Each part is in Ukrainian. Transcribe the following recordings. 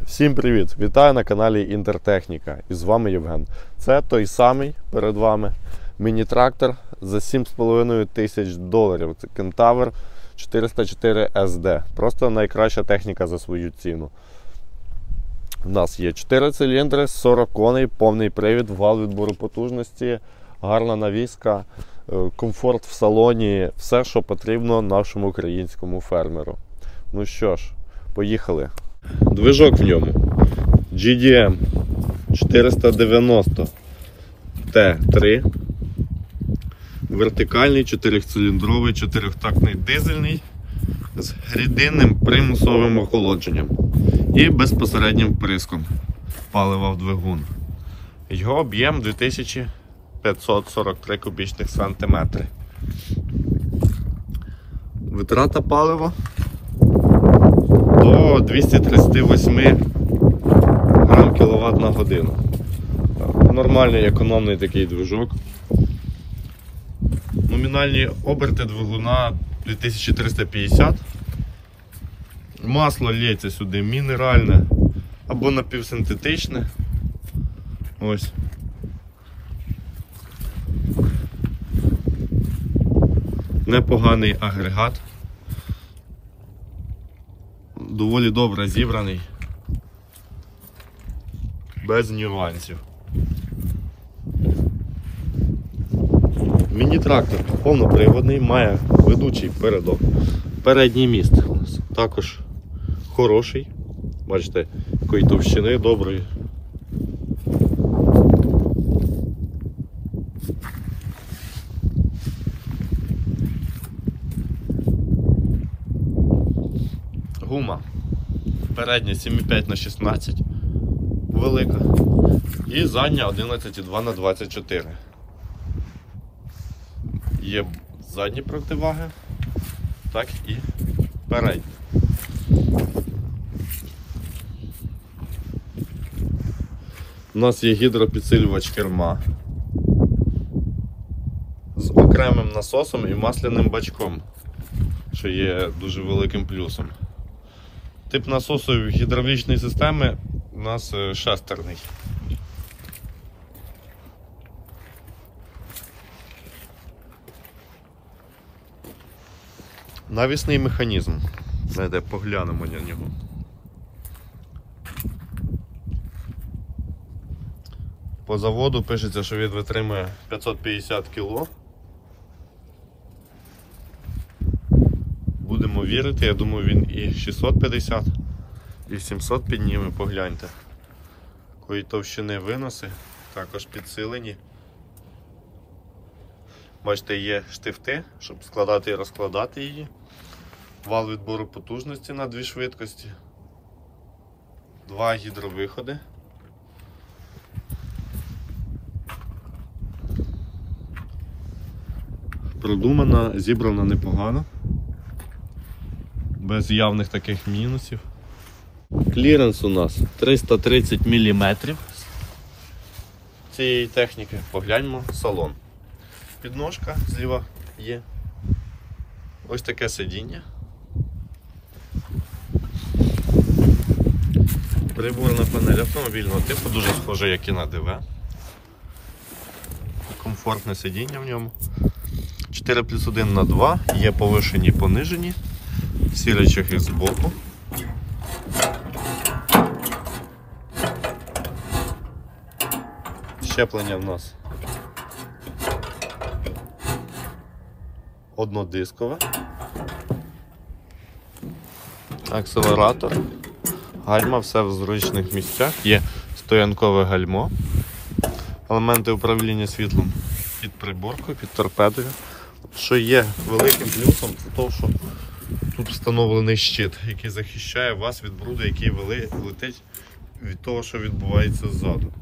Всім привіт! Вітаю на каналі Інтертехніка. І з вами Євген. Це той самий перед вами міні-трактор за $7,5 тисяч. Це Кентавр 404 SD. Просто найкраща техніка за свою ціну. У нас є 4 циліндри, 40 коней, повний привід, вал відбору потужності, гарна навіска, комфорт в салоні, все, що потрібно нашому українському фермеру. Ну що ж, поїхали. Движок в ньому GDM 490 T3, вертикальний 4-циліндровий 4-тактний дизельний з рідинним примусовим охолодженням і безпосереднім вприском палива в двигун. Його об'єм 2543 кубічних сантиметри. Витрата палива до 238 грам кВт на годину. Нормальний економний такий движок. Номінальні оберти двигуна 2350. Масло лється сюди мінеральне або напівсинтетичне. Ось. Непоганий агрегат. Доволі добре зібраний, без нюансів. Міні-трактор повноприводний, має ведучий передок. Передній міст у нас також хороший, бачите, якої товщини доброї. Гума передня 7,5х16 велика і задня 11,2х24. Є задні противаги, так і передні. У нас є гідропідсилювач керма з окремим насосом і масляним бачком, що є дуже великим плюсом. Тип насосу гідравлічної системи у нас шестерний. Навісний механізм. Давайте поглянемо на нього. По заводу пишеться, що він витримує 550 кг. Будемо вірити, я думаю, він і 650, і 700 підніме, погляньте. Якої товщини виноси, також підсилені. Бачите, є штифти, щоб складати і розкладати її. Вал відбору потужності на 2 швидкості. 2 гідровиходи. Продумана, зібрана непогано. Без явних таких мінусів. Кліренс у нас 330 мм цієї техніки. Погляньмо салон. Підножка зліва є. Ось таке сидіння. Приборна панель автомобільного типу, дуже схоже, як і на ДВ. Комфортне сидіння в ньому. 4+1/2, є повишені і понижені. Всі речахи збоку. Щеплення в нас однодискове. Акселератор. Гальма, все в зручних місцях. Є стоянкове гальмо. Елементи управління світлом під приборкою, під торпедою. Що є великим плюсом, це те, що тут встановлений щит, який захищає вас від бруду, який летить від того, що відбувається ззаду.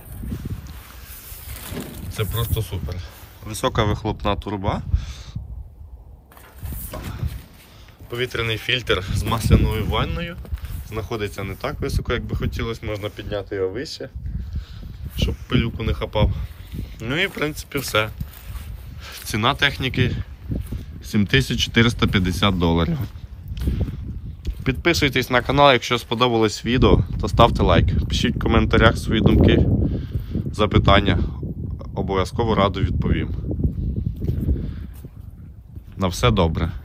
Це просто супер. Висока вихлопна труба. Повітряний фільтр з масляною ванною. Знаходиться не так високо, як би хотілося, можна підняти його вище, щоб пилюку не хапав. Ну і в принципі все. Ціна техніки $7450. Підписуйтесь на канал, якщо сподобалось відео, то ставте лайк. Пишіть в коментарях свої думки, запитання. Обов'язково радо відповім. На все добре.